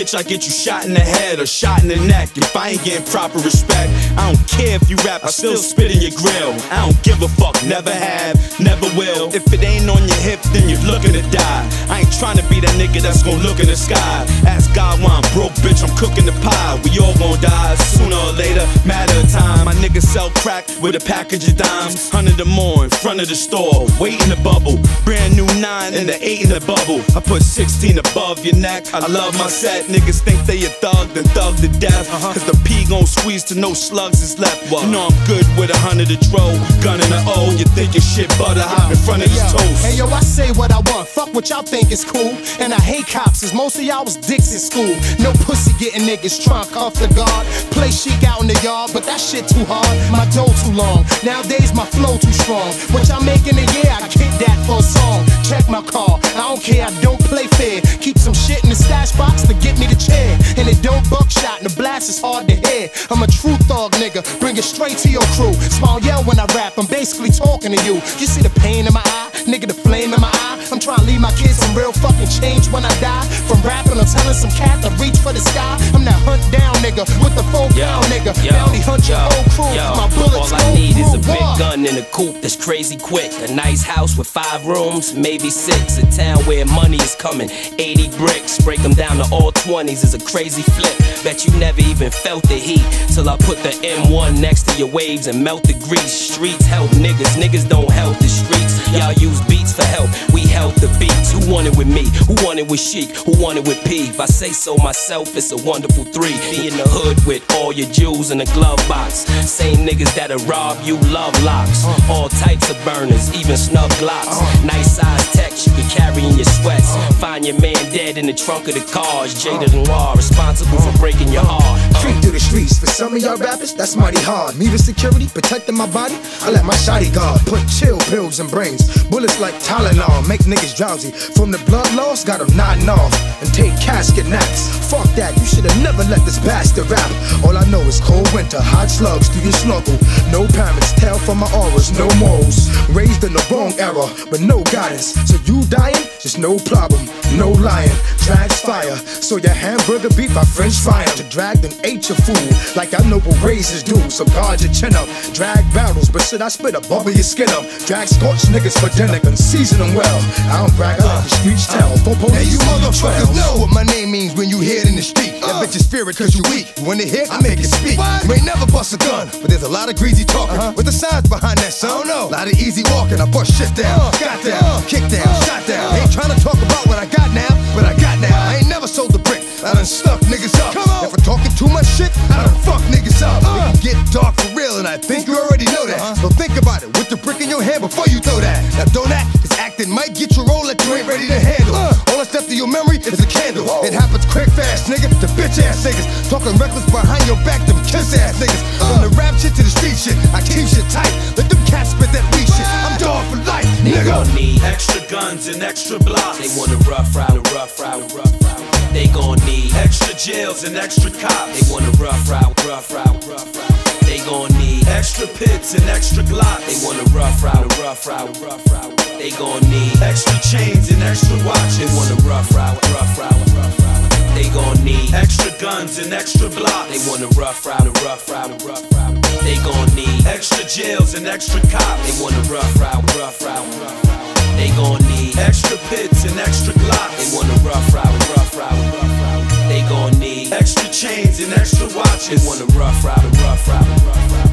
bitch, I get you shot in the head or shot in the neck. If I ain't getting proper respect, I don't care if you rap, I still spit in your grill. I don't give a fuck, never have, never will. If it ain't on your hip, then you're looking to die. I ain't trying to be that nigga that's gon' look in the sky. Ask God why I'm broke, bitch, I'm cooking the pie. We all gon' die sooner or later, matter of time. My niggas sell crack with a package of dimes. 100 or more in front of the store, wait in the bubble. Brand new 9 and the 8 in the bubble. I put 16 above your neck. I love my set. Niggas think they a thug, then thug to death. Cause the P gon' squeeze till no slugs is left. You know I'm good with 100 a dro, gun in the O. You think your shit butter hot in front of this toast. Hey yo, I say what I want, fuck what y'all think is cool. And I hate cops, cause most of y'all was dicks in school. No pussy getting niggas trunk off the guard. Play chic out in the yard, but that shit too hard. My dough too long, nowadays my flow too strong. What y'all make in a year, I kick that for a song. Check my car, I don't care, I don't play fair. Keep some shit in the stash box to get me the chair. And it don't buckshot, and the blast is hard to hear. I'm a true thug nigga, bring it straight to your crew. Small yell when I rap, I'm basically talking to you. You see the pain in my eye, nigga, the flame in my eye. I'm trying to leave my kids some real fucking change when I die. From rapping, I'm telling some cat to reach for the sky. I'm that hunt down nigga with the full pound nigga. Bounty hunt your whole crew. My bullets all I need is a big gun and a coupe that's crazy quick. A nice house with 5 rooms, maybe 6. A town where money is coming, 80 bricks. Break them down to all 20s is a crazy flip. Bet you never even felt the heat till I put the M1 next to your waves and melt the grease. Streets help niggas, niggas don't help the streets. Y'all use beats for help, we help the beats. Who want it with me? Who want it with Chic? Who want it with P? If I say so myself, it's a wonderful 3. Be in the hood with all your jewels in a glove box. Same niggas that'll rob you, love locks. All types of burners, even snub glocks. Nice size text you can carry in your sweats. Find your man dead in the trunk of the cars. Jada Noir, responsible for breaking your heart. Creep through the streets, for some of y'all rappers, that's mighty hard. Me the security, protecting my body, I let my shotty guard. Put chill pills in brains, bullets like Tylenol, make niggas drowsy. From the blood loss, got them nodding off, and take casket naps. Fuck that, you should've never let this bastard rap. All I know is cold winter, hot slugs through your snorkel. No parents, tell from my auras, no morals. Raised in the wrong era, but no guidance. So you dying, just no problem, no lying. Drags fire, so your hamburger beef I French fry 'em. To drag then ate your food, like I know what razors do. So guard your chin up, drag barrels, but shit I spit up, bubble your skin up. Drag scorched niggas for dinner and season them well. I don't brag, I let the streets tell. Hey, you motherfuckers know what my name means when you hear it in the street. That bitches fear it cause you weak. When they hear, I make it speak. You ain't never bust a gun, but there's a lot of greasy talking. With the signs behind that, son. I don't know. A lot of easy walking, I bust shit down. Got down, kick down, shot down. Ain't trying to talk about what I got now, but I got now. I ain't never sold the brick, I done stuck niggas up. If I'm talking too much shit, I done fuck niggas up. It can get dark for real, and I think you already know that. So think about it, with the brick in your hand before you throw that. Now don't act, cause acting might get your role that you ain't ready to handle. All that's left of your memory is a candle. It happens quick, fast, nigga, to bitch ass niggas. Talking reckless behind your back, them kiss ass niggas. From the rap shit to the street shit, I keep shit tight. Let them cats spit that weak shit. I'm dog for life, nigga. They gon' need extra guns and extra blocks. They want a rough ride, rough ride, rough ride. They gon' need extra jails and extra cops. They want a rough ride, rough ride, rough ride. They gon' need extra pits and extra glocks. They want a rough ride, rough ride, rough ride. They gon' need extra chains and extra watches. They want a rough ride, rough ride, rough ride. They gon' need extra guns and extra blocks. They want a rough ride, rough ride, rough ride. They gon' need extra jails and extra cops. They want a rough ride, rough ride, rough ride. They gon' need extra pits and extra glocks. They want a rough ride, rough ride, rough ride. They gon' need extra chains and extra watches. They want a rough ride, rough ride, rough ride.